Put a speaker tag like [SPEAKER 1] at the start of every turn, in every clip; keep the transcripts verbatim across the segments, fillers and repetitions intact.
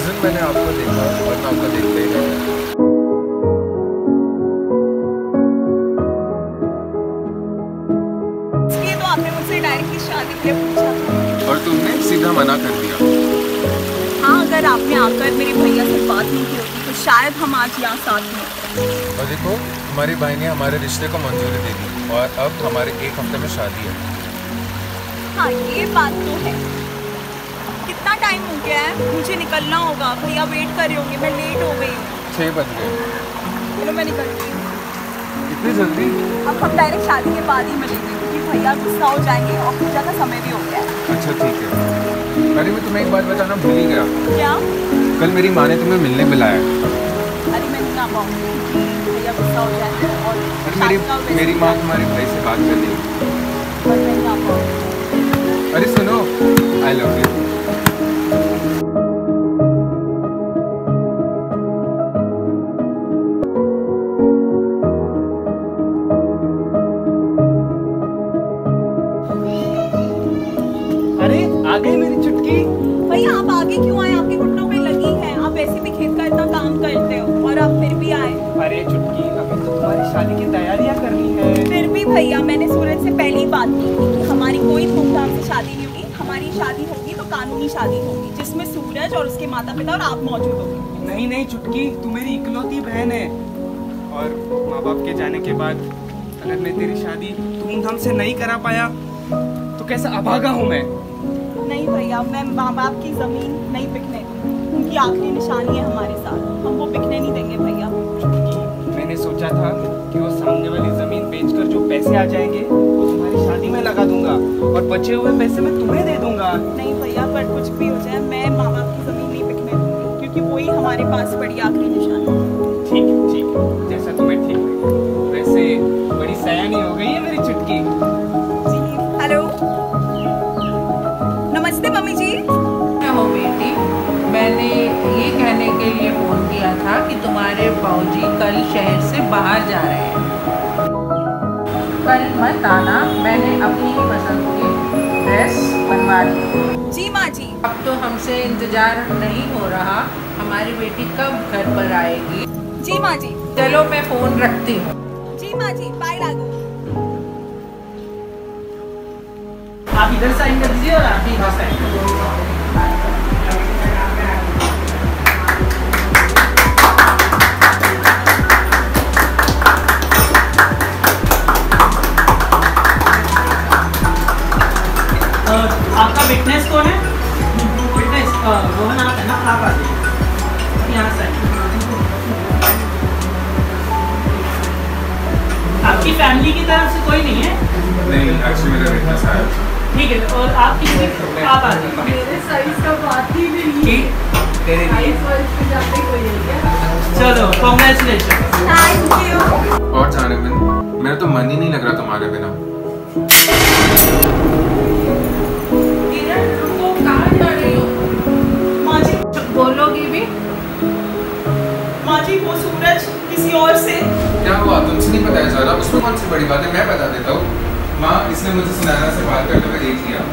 [SPEAKER 1] दिन मैंने आपको देखा और मैं आपको देखते ही नहीं।
[SPEAKER 2] इसलिए तो आपने मुझसे डायरेक्टली शादी के लिए पूछा
[SPEAKER 1] और तुमने सीधा मना कर दिया।
[SPEAKER 2] हाँ, अगर आपने आकर मेरे भैया से बात नहीं की होती तो शायद हम आज यहाँ साथ में।
[SPEAKER 1] और देखो, हमारी भाई ने हमारे रिश्ते को मंजूरी दे दी और अब हमारे एक हफ्ते में शादी है।
[SPEAKER 2] हाँ, ये बात तो है। कितना टाइम हो गया है? मुझे निकलना होगा, भैया वेट कर रहे होंगे, मैं लेट हो गई।
[SPEAKER 1] छः बज गए।
[SPEAKER 2] चलो मैं निकलती हूँ।
[SPEAKER 1] इतनी जल्दी?
[SPEAKER 2] अब हम डायरेक्ट शादी के बाद ही मिलेंगे क्योंकि भैया गुस्सा हो जाएंगे और पूजा का समय भी हो गया है।
[SPEAKER 1] अच्छा ठीक है। अरे मैं तुम्हें एक बात बताना भूल ही गया।
[SPEAKER 2] क्या?
[SPEAKER 1] कल मेरी माँ ने तुम्हें मिलने बुलाया।
[SPEAKER 2] अरे मैं नहीं आ पाऊँगी, भैया गुस्सा हो जाएंगे और
[SPEAKER 1] मेरी मेरी माँ तुम्हारे भाई से बात कर रही है।
[SPEAKER 2] और मैं नहीं आ पाऊँगी।
[SPEAKER 1] अरे सुनो, आई लव यू।
[SPEAKER 3] अरे आ गई मेरी चुटकी।
[SPEAKER 2] भैया आप आगे क्यों आए? आपके घुटनों पे लगी है, आप वैसे भी खेत का इतना काम करते हो और आप फिर भी आए।
[SPEAKER 3] अरे चुटकी, अभी तो तुम्हारी शादी की तैयारियां करनी है।
[SPEAKER 2] फिर भी भैया, मैंने सूरज से पहले ही बात की थी कि हमारी कोई धूमधाम से शादी नहीं होगी। हमारी शादी होगी तो कानूनी शादी होगी जिसमें सूरज और उसके माता पिता और आप मौजूद होंगे।
[SPEAKER 3] नहीं नहीं चुटकी, तू मेरी इकलौती बहन है और माँ बाप के जाने के बाद अगर मैं तेरी शादी धूमधाम से नहीं करा पाया तो कैसा अभागा हूँ मैं।
[SPEAKER 2] नहीं भैया, मैं माँ बाप की जमीन नहीं बिकने दूंगी। उनकी आखिरी निशानी है हमारे साथ, हम वो बिकने नहीं देंगे भैया।
[SPEAKER 3] मैंने सोचा था कि वो सामने वाली जमीन बेचकर जो पैसे आ जाएंगे वो तुम्हारी शादी में लगा दूंगा और बचे हुए पैसे मैं तुम्हें दे दूंगा।
[SPEAKER 2] नहीं भैया, पर कुछ भी हो जाए मैं माँ बाप की जमीन नहीं बिकने दूंगी क्योंकि वही हमारे पास पड़ी आखिरी निशानी।
[SPEAKER 3] ठीक है ठीक है, जैसा तुम्हें ठीक लगे। वैसे बड़ी सयानी हो गई है मेरी चुटकी।
[SPEAKER 2] जी हेलो, नमस्ते मम्मी जी।
[SPEAKER 4] क्या हो बेटी, मैंने ये कहने के लिए फ़ोन किया था कि तुम्हारे बाबूजी कल शहर से बाहर जा रहे हैं। कल मत आना, मैंने अपनी पसंद की ड्रेस बनवा ली।
[SPEAKER 2] जी माँ जी।
[SPEAKER 4] अब तो हमसे इंतज़ार नहीं हो रहा, हमारी बेटी कब घर पर आएगी।
[SPEAKER 2] जी माँ जी।
[SPEAKER 4] चलो मैं फ़ोन रखती हूँ।
[SPEAKER 2] जी माँ जी, बाय लागू।
[SPEAKER 3] आप इधर साइन कर दीजिए और आप भी इधर साइन कर दीजिए। आपका विटनेस कौन है? विटनेस रोहन आप है ना, आप आ जाइए यहाँ से। आपकी फैमिली की तरफ से कोई नहीं है?
[SPEAKER 1] नहीं, एक्चुअली मेरा विटनेस आया।
[SPEAKER 3] ठीक है, और आप किसी आप आ जाइए।
[SPEAKER 4] मेरे साइज का बात ही नहीं
[SPEAKER 3] ठीक, तेरे लिए
[SPEAKER 4] कोई है क्या?
[SPEAKER 3] चलो कॉन्ग्रेचुलेशन।
[SPEAKER 2] Thank you.
[SPEAKER 1] और जाने बिन मेरा तो मन ही नहीं लग रहा तुम्हारे बिना।
[SPEAKER 4] रुको, कहाँ जा रही हो?
[SPEAKER 2] माँ जी।
[SPEAKER 4] बोलोगी भी?
[SPEAKER 2] माँ जी, वो सूरज किसी और से।
[SPEAKER 1] क्या हुआ, तुमसे नहीं बताया जा रहा? उसमें कौन सी बड़ी बात है, मैं बता देता हूँ। माँ, इसने मुझे सुनैना से बात करते हुए देख लिया।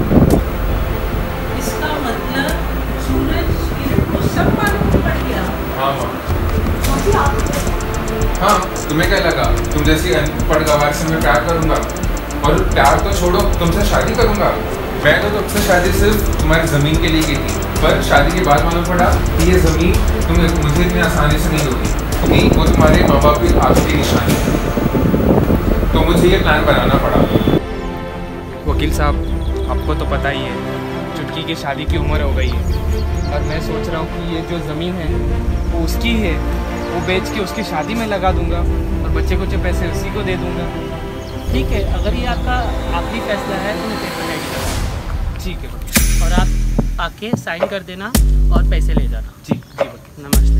[SPEAKER 4] इसका मतलब सूरज किरण को सब मालूम पड़ गया।
[SPEAKER 1] हाँ माँ।
[SPEAKER 2] माँ जी आप।
[SPEAKER 1] हाँ, तुम्हें क्या लगा तुम जैसी अनपढ़ गवार से मैं प्यार करूंगा? और प्यार तो छोड़ो, तुमसे शादी करूंगा। मैं तो तुमसे शादी सिर्फ तुम्हारी ज़मीन के लिए की थी, पर शादी के बाद मालूम पड़ा कि ये ज़मीन तुम्हें मुझे इतनी आसानी से नहीं होगी क्योंकि वो तुम्हारे माँ बाप की आखिरी निशानी है। तो मुझे ये प्लान बनाना पड़ा।
[SPEAKER 3] वकील साहब, आपको तो पता ही है चुटकी की शादी की उम्र हो गई है और मैं सोच रहा हूँ कि ये जो ज़मीन है वो उसकी है, वो बेच के उसकी शादी में लगा दूंगा और बच्चे को जो पैसे उसी को दे दूंगा।
[SPEAKER 5] ठीक है, अगर ये आपका आखिरी फैसला है तो मैं पेपर रेडी करूँगा।
[SPEAKER 3] ठीक है
[SPEAKER 5] और आप आके साइन कर देना और पैसे ले जाना।
[SPEAKER 3] जी जी वकील।
[SPEAKER 5] नमस्ते।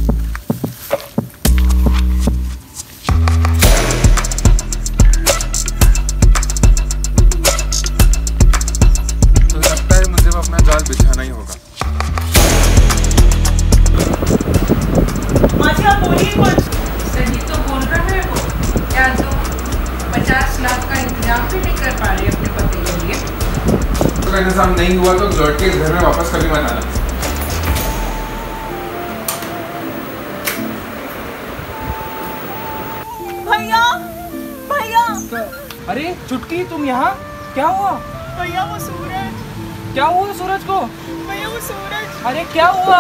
[SPEAKER 1] तो लगता है मुझे अपना जाल बिछाना ही होगा।
[SPEAKER 2] माँ जी आप बोलिए कुछ।
[SPEAKER 4] सही तो बोल रहा है वो। क्या तुम पचास लाख का इंतजाम भी नहीं कर पा रहे अपने पति के लिए?
[SPEAKER 1] तो इंतजाम नहीं हुआ तो लौट के घर में वापस कभी मत आना।
[SPEAKER 3] अरे चुटकी, तुम यहाँ? क्या हुआ?
[SPEAKER 2] भैया वो सूरज।
[SPEAKER 3] क्या हुआ सूरज को?
[SPEAKER 2] भैया वो सूरज।
[SPEAKER 3] अरे क्या हुआ?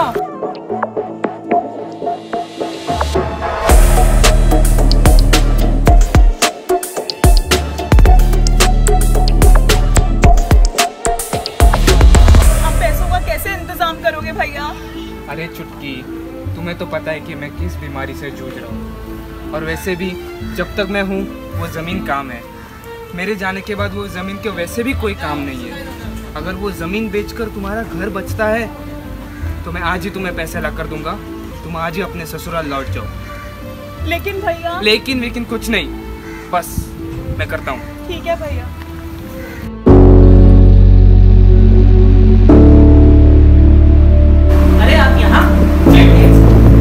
[SPEAKER 2] आप पैसों का कैसे इंतजाम करोगे भैया?
[SPEAKER 3] अरे चुटकी, तुम्हें तो पता है कि मैं किस बीमारी से जूझ रहा हूँ, और वैसे भी जब तक मैं हूँ वो ज़मीन काम है। मेरे जाने के बाद वो ज़मीन के वैसे भी कोई काम नहीं है। अगर वो ज़मीन बेचकर तुम्हारा घर बचता है तो मैं आज ही तुम्हें पैसे ला कर दूंगा, तुम आज ही अपने ससुराल लौट जाओ।
[SPEAKER 2] लेकिन भैया।
[SPEAKER 3] लेकिन लेकिन कुछ नहीं, बस मैं करता हूँ।
[SPEAKER 2] ठीक है भैया।
[SPEAKER 5] अरे आप यहाँ बैठिए।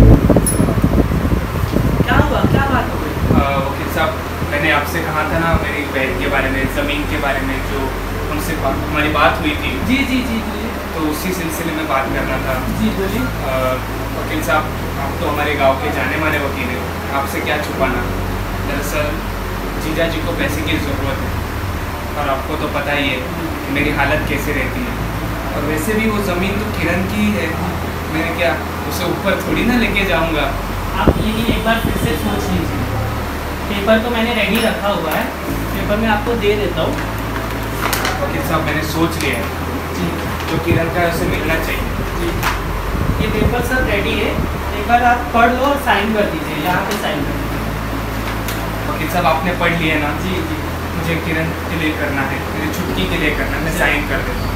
[SPEAKER 5] क्या हुआ, क्या बात हो गई?
[SPEAKER 3] वकील साहब, मैंने आपसे कहा था ना मेरी बहन के बारे में, ज़मीन के बारे में, जो उनसे बा, हमारी बात हुई थी।
[SPEAKER 5] जी जी जी बोलिए।
[SPEAKER 3] तो उसी सिलसिले में बात करना था।
[SPEAKER 5] जी बोलिए।
[SPEAKER 3] वकील साहब, आप तो हमारे गांव के जाने माने वकील हैं, आपसे क्या छुपाना। दरअसल जीजा जी को पैसे की ज़रूरत है, और आपको तो पता ही है कि मेरी हालत कैसे रहती है। और वैसे भी वो ज़मीन तो किरण की ही है, मैंने क्या उसे ऊपर थोड़ी ना लेके जाऊँगा।
[SPEAKER 5] आप यही एक बार फिर से सोच लीजिए। पेपर तो मैंने रेडी रखा हुआ है, पेपर मैं आपको दे देता हूँ।
[SPEAKER 3] वकील साहब, मैंने सोच लिया है,
[SPEAKER 5] जी
[SPEAKER 3] जो किरण का है उसे मिलना चाहिए।
[SPEAKER 5] जी, ये पेपर सब रेडी है, एक बार आप पढ़ लो और साइन कर दीजिए, यहाँ पे साइन कर दीजिए।
[SPEAKER 3] वकील साहब, आपने पढ़ लिया ना?
[SPEAKER 5] जी जी।
[SPEAKER 3] मुझे किरण के लिए करना है, मेरी छुट्टी के लिए करना है, मैं साइन कर देता हूँ।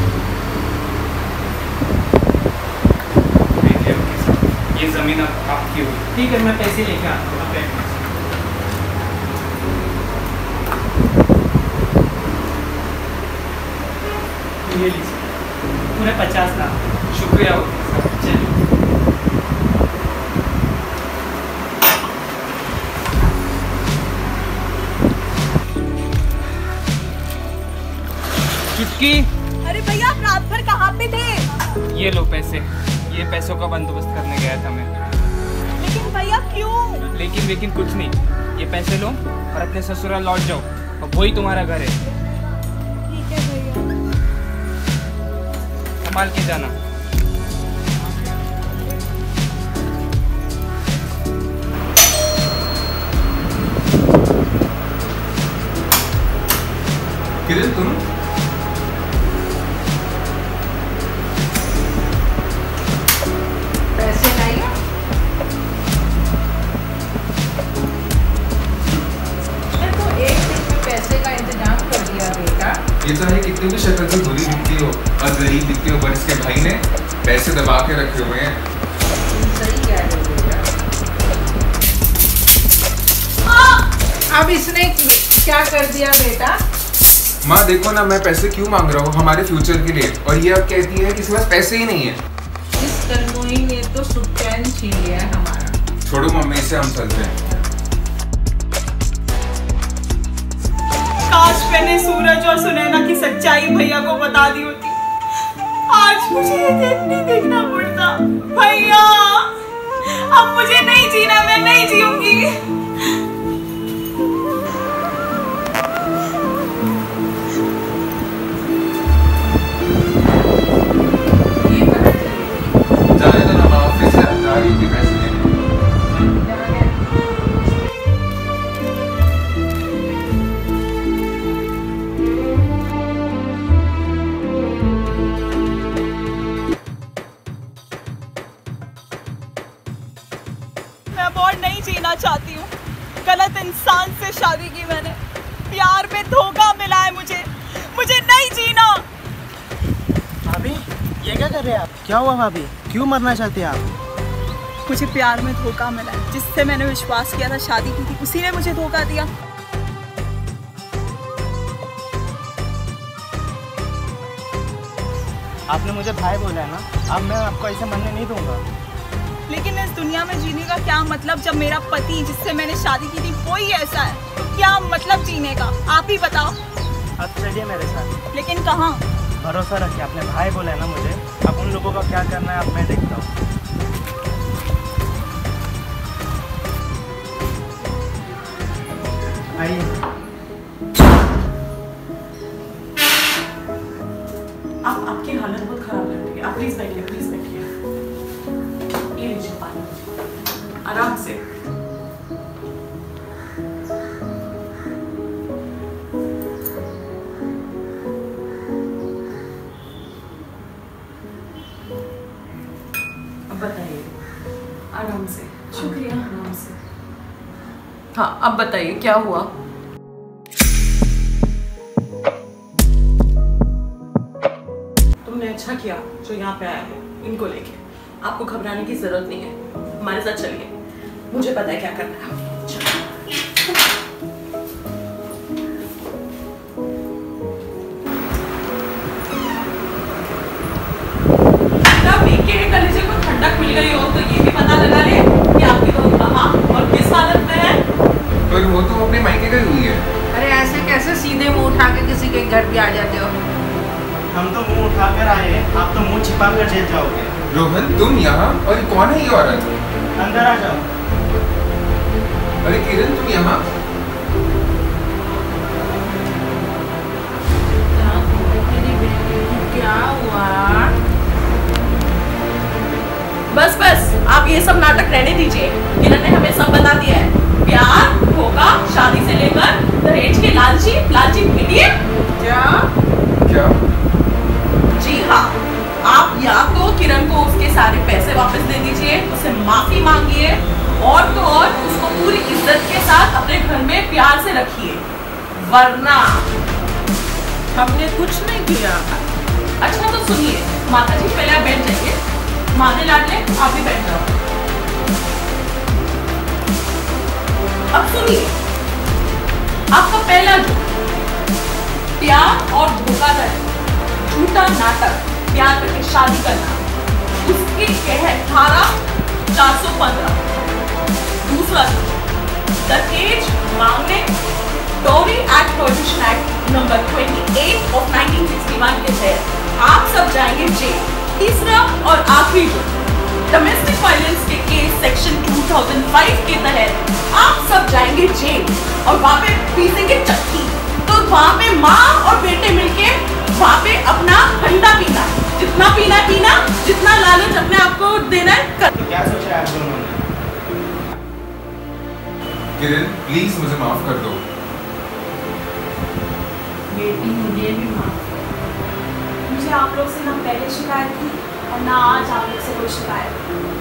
[SPEAKER 3] देखिए वकील साहब, ये ज़मीन अब आपकी हुई।
[SPEAKER 5] ठीक है, मैं पैसे लेके आता हूँ, आप बैठिए। ये लीजिए, पूरे पचास लाख।
[SPEAKER 3] शुक्रिया वकील साहब।
[SPEAKER 5] चलिए।
[SPEAKER 3] चुटकी,
[SPEAKER 2] अरे भैया आप रात भर कहाँ पे थे?
[SPEAKER 3] ये लो पैसे, ये पैसों का बंदोबस्त करने गया था मैं।
[SPEAKER 2] लेकिन भैया क्यों?
[SPEAKER 3] लेकिन लेकिन कुछ नहीं, ये पैसे लो और अपने ससुराल लौट जाओ, और वही तुम्हारा घर है।
[SPEAKER 2] ठीक है भैया।
[SPEAKER 3] संभाल के जाना।
[SPEAKER 1] किरण, तुम?
[SPEAKER 4] पैसे नहीं है? मैं तो एक दिन में पैसे का इंतजाम कर दिया बेटा।
[SPEAKER 1] ये तो है, कितनी भी शक्ल से बुरी दिखती हो और गरीब दिखती हो, पर इसके भाई ने पैसे दबा के रखे हुए हैं।
[SPEAKER 4] सही कह रहे हो बेटा। अब इसने क्या कर दिया बेटा?
[SPEAKER 1] माँ देखो ना, मैं पैसे क्यों मांग रहा हूँ हमारे फ्यूचर के लिए, और ये अब कहती है कि इसके पास पैसे ही नहीं है।
[SPEAKER 4] इस कनोई ने तो सुकैन छीन लिया है हमारा।
[SPEAKER 1] छोड़ो मम्मी, इसे हम चलते हैं।
[SPEAKER 2] काश मैंने सूरज और सुनैना की सच्चाई भैया को बता दी होती, आज मुझे ये दिन नहीं देखना पड़ता। भैया अब मुझे नहीं जीना, मैं नहीं जीऊंगी।
[SPEAKER 1] जाने दो ना, मैं ऑफिस से जा रही थी पैसे लेने।
[SPEAKER 2] मैं अब और नहीं जीना चाहती हूँ। गलत इंसान से शादी की मैंने, प्यार में धोखा मिला है मुझे, मुझे नहीं जीना।
[SPEAKER 6] भाभी, ये क्या कर रहे हैं आप? क्या हुआ भाभी, क्यों मरना चाहते हैं आप?
[SPEAKER 2] मुझे प्यार में धोखा मिला है, जिससे मैंने विश्वास किया था, शादी की थी, उसी ने मुझे धोखा दिया।
[SPEAKER 6] आपने मुझे भाई बोला है ना, अब मैं आपको ऐसे मरने नहीं दूंगा।
[SPEAKER 2] लेकिन इस दुनिया में जीने का क्या मतलब, जब मेरा पति जिससे मैंने शादी की थी वही ऐसा है, तो क्या मतलब जीने का? आप ही बताओ।
[SPEAKER 6] अब चलिए मेरे साथ।
[SPEAKER 2] लेकिन कहाँ?
[SPEAKER 6] भरोसा रखिए, आपने भाई बोला है ना मुझे, अब उन लोगों का क्या करना है अब मैं देखता हूँ। आइए।
[SPEAKER 2] आराम से। अब बताइए। आराम से। शुक्रिया। आराम से। हाँ, अब बताइए क्या हुआ? तुमने अच्छा किया जो यहाँ पे आए हो इनको लेके। आपको घबराने की जरूरत नहीं है, हमारे साथ चलिए, मुझे पता है क्या करना है। कलेजे को ठंडक मिल गई हो तो ये भी पता लगा ले कि आपकी बहू कहाँ और किस हालत में है।
[SPEAKER 1] पर वो तो अपने मायके गई हुई है।
[SPEAKER 4] अरे ऐसे कैसे सीधे मुंह उठा के किसी के घर भी आ जाते हो?
[SPEAKER 6] हम तो मुंह उठाकर आए हैं, आप तो मुंह छिपा कर जेल जाओगे।
[SPEAKER 1] रोहन तुम यहाँ, और कौन है ये औरत?
[SPEAKER 6] अंदर आ जाओ।
[SPEAKER 1] अरे किरण तुम यहाँ?
[SPEAKER 4] क्या हुआ?
[SPEAKER 2] बस बस आप ये सब नाटक रहने दीजिए। किरण ने हमें सब बता दिया है। प्यार, धोखा, शादी से लेकर दहेज के लालची लालची भेड़िए।
[SPEAKER 4] क्या
[SPEAKER 1] क्या?
[SPEAKER 2] जी हाँ, आप या तो किरण को उसके सारे पैसे वापस दे दीजिए, उससे माफी मांगिए, और तो और उसको पूरी इज्जत के साथ अपने घर में प्यार से रखिए, वरना
[SPEAKER 4] हमने कुछ नहीं किया।
[SPEAKER 2] अच्छा तो सुनिए माता जी, पहले आप बैठ जाइए। माने लाडले आप भी बैठ जाओ। अब सुनिए, आपका पहला जो प्यार और धोखाधड़ी, झूठा नाटक, प्यार करके शादी करना, उसकी है धारा चार सौ पंद्रह। दूसरा दहेज मांगने, dowry act prohibition act number अट्ठाईस ऑफ नाइनटीन सिक्सटी वन के तहत आप सब जाएंगे जेल। तीसरा और आखिरी जो डोमेस्टिक वायलेंस के केस सेक्शन दो हज़ार पाँच के तहत आप सब जाएंगे जेल, और वहां पे पीसेंगे चक्की। तो वहां पे माँ और बेटे मिलके वहां पे अपना ठंडा पीना, जितना पीना है पीना, जितना लालच अपने आप को देना है कर।
[SPEAKER 6] तो क्या सोचा आप दोनों ने?
[SPEAKER 1] किरण प्लीज मुझे माफ कर दो।
[SPEAKER 4] बेटी मुझे भी माफ।
[SPEAKER 7] मुझे आप लोग से ना पहले शिकायत थी और ना आज आप लोग से कोई शिकायत।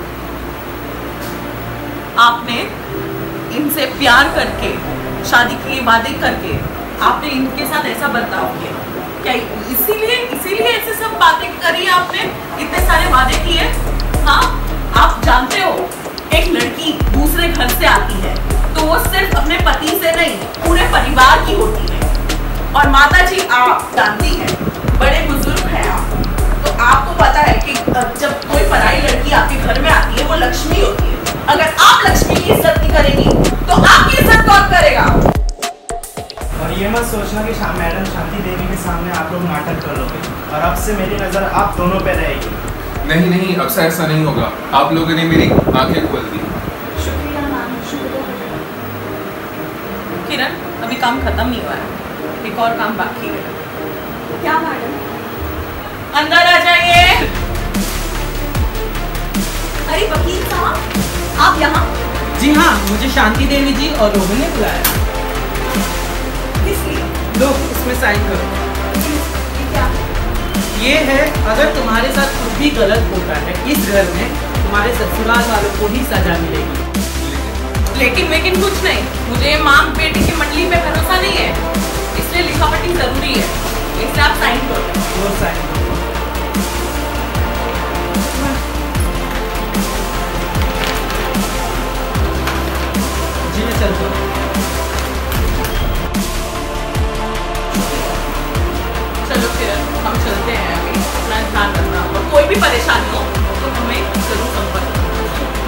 [SPEAKER 2] आपने इनसे प्यार करके, शादी के वादे करके आपने इनके साथ ऐसा बर्ताव किया क्या? इसीलिए इसीलिए ऐसे सब बातें करी आपने, इतने सारे वादे किए? हाँ, आप जानते हो एक लड़की दूसरे घर से आती है तो वो सिर्फ अपने पति से नहीं पूरे परिवार की होती है। और माता जी आप जानती हैं, बड़े बुजुर्ग हैं आप, तो आपको पता है कि जब कोई पराई लड़की आपके घर में आती है वो लक्ष्मी होती है। अगर आप लक्ष्मी की इज्जत नहीं करेंगी तो आपकी इज्जत कौन करेगा?
[SPEAKER 6] और ये मत सोचना कि शा, मैडम शांति देवी के सामने आप लोग नाटक करोगे, और अब से मेरी नजर आप दोनों पे रहेगी।
[SPEAKER 1] नहीं नहीं, अब से ऐसा नहीं होगा। आप लोगों ने मेरी आंखें खोल दी।
[SPEAKER 7] शुक्रिया मैम, शुक्रिया।
[SPEAKER 2] किरण अभी काम खत्म नहीं हुआ है, एक और काम बाकी है।
[SPEAKER 7] क्या मैडम?
[SPEAKER 2] अंदर आ जाइए।
[SPEAKER 7] अरे वकील साहब, आप यहाँ?
[SPEAKER 5] जी हाँ, मुझे शांति देवी जी और रोहन ने बुलाया।
[SPEAKER 7] किस लिए?
[SPEAKER 5] लो इसमें साइन करो।
[SPEAKER 7] ये क्या?
[SPEAKER 5] ये है, अगर तुम्हारे साथ कुछ भी गलत होता है इस घर में, तुम्हारे ससुराल वालों को ही सजा मिलेगी।
[SPEAKER 2] लेकिन लेकिन कुछ नहीं, मुझे माँ बेटी की मंडली पे भरोसा नहीं है, इसलिए लिखा पढ़ी जरूरी है, इसलिए आप साइन करो।
[SPEAKER 5] वो साइन करो। जी मैं चलता हूँ।
[SPEAKER 2] चलो फिर हम चलते हैं, अभी अपना ध्यान रखना, और कोई भी परेशानी हो तो हमें जरूर संपर्क करना।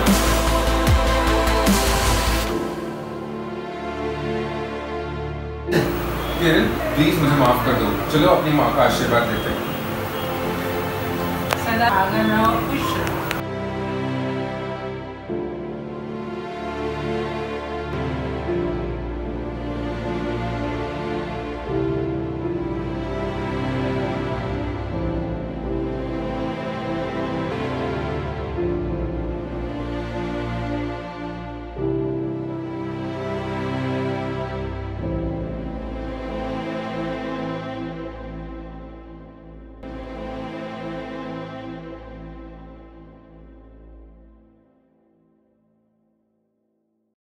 [SPEAKER 1] किरण प्लीज मुझे माफ कर दो। चलो अपनी माँ का आशीर्वाद देते हैं।
[SPEAKER 4] सदा आगे रहो, खुश